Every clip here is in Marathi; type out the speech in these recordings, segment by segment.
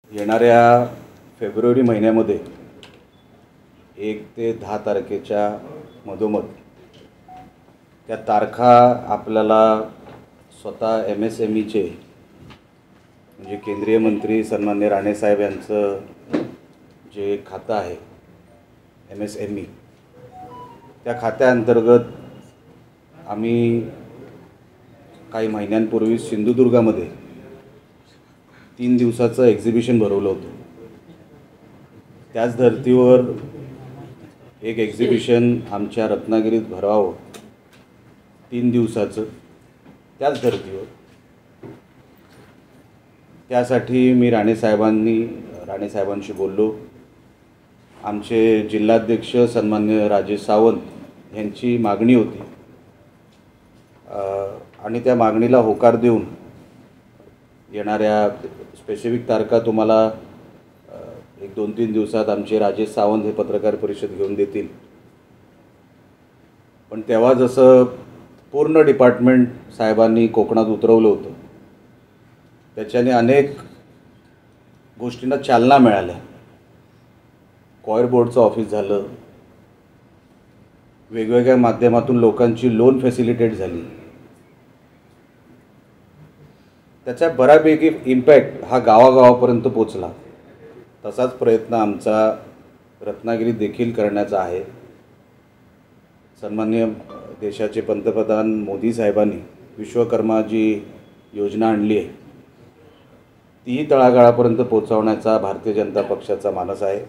येणाऱ्या फेब्रुवारी महिन्यामध्ये 1 ते 10 तारखेच्या मधोमध त्या तारखा आपल्याला स्वतः MSMEचे म्हणजे केंद्रीय मंत्री सन्माननीय राणे साहेब यांचं जे खातं आहे MSME, त्या खात्याअंतर्गत आम्ही काही महिन्यांपूर्वी सिंधुदुर्गामध्ये 3 दिवसाचं एक्झिबिशन भरवलं होतं। त्याच धर्तीवर एक एक्झिबिशन आमच्या रत्नागिरीत भरावं 3 दिवसाचं त्याच धर्तीवर। त्यासाठी मी राणे साहेबांशी बोललो। आमचे जिल्हाध्यक्ष सन्माननीय राजेश सावंत यांची मागणी होती आणि त्या मागणीला होकार देऊन येणाऱ्या स्पेसिफिक तारखा तुम्हाला 1-2-3 दिवसात आमचे राजेश सावंत हे पत्रकार परिषद घेऊन देतील। पण तेव्हा जसं पूर्ण डिपार्टमेंट साहेबांनी कोकणात उतरवलं होतं, त्याच्याने अनेक गोष्टींना चालना मिळाल्या। कॉयर बोर्डचं ऑफिस झालं, वेगवेगळ्या माध्यमातून लोकांची लोन फॅसिलिटेट झाली। त्याचा बऱ्यापैकी इम्पॅक्ट हा गावागावापर्यंत पोचला। तसाच प्रयत्न आमचा रत्नागिरीत देखील करण्याचा आहे। सन्माननीय देशाचे पंतप्रधान मोदी साहेबांनी विश्वकर्मा जी योजना आणली आहे, ती तळागाळापर्यंत पोहोचवण्याचा भारतीय जनता पक्षाचा मानस आहे।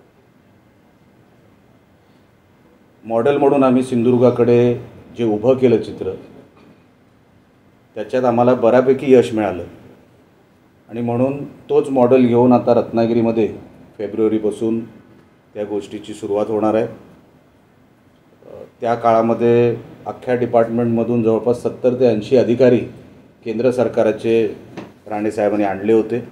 मॉडेल म्हणून आम्ही सिंधुदुर्गाकडे जे उभं केलं चित्र, त्याच्यात आम्हाला बऱ्यापैकी यश मिळालं आणि म्हणून तोच मॉडेल घेऊन आता रत्नागिरीमध्ये फेब्रुवारीपासून त्या गोष्टीची सुरुवात होणार आहे। त्या काळामध्ये अख्ख्या डिपार्टमेंटमधून जवळपास 70 ते 80 अधिकारी केंद्र सरकारचे राणे साहेबांनी आणले होते।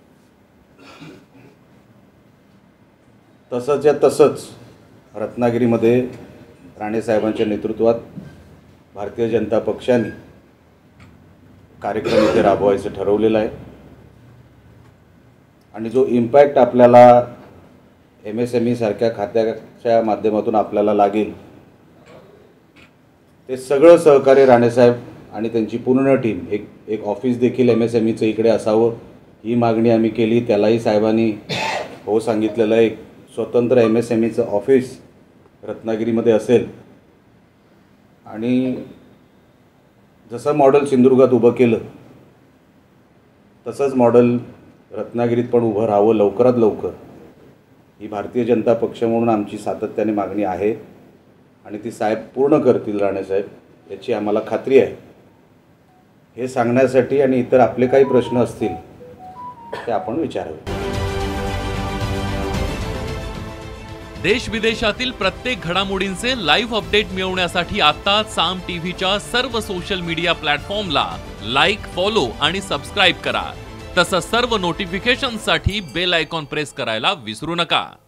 तसंच रत्नागिरीमध्ये राणे साहेबांच्या नेतृत्वात भारतीय जनता पक्षाने कार्यक्रम इथे राबवायचं ठरवलेलं आहे आणि जो इम्पॅक्ट आपल्याला MSME सारख्या खात्याच्या माध्यमातून आपल्याला लागेल, ते सगळं सहकार्य राणेसाहेब आणि त्यांची पूर्ण टीम, एक ऑफिस देखील MSMEचं इकडे असावं ही मागणी आम्ही केली। त्यालाही साहेबांनी हो सांगितलेलं आहे। एक स्वतंत्र MSMEचं ऑफिस रत्नागिरीमध्ये असेल आणि जसं मॉडेल सिंधुदुर्गात उभं केलं तसंच मॉडेल रत्नागिरीत पण उभं राहावं लवकरात लवकर, ही भारतीय जनता पक्ष म्हणून आमची सातत्याने मागणी आहे आणि ती साहेब पूर्ण करतील, राणेसाहेब याची आम्हाला खात्री आहे। हे सांगण्यासाठी आणि इतर आपले काही प्रश्न असतील ते आपण विचारावे। देश विदेशातील प्रत्येक घडामोडींचे लाईव्ह अपडेट मिळवण्यासाठी आता साम टीव्हीच्या सर्व सोशल मीडिया प्लॅटफॉर्मला लाईक, फॉलो आणि सबस्क्राईब करा। तसंच सर्व नोटिफिकेशनसाठी बेल आयकॉन प्रेस करायला विसरू नका।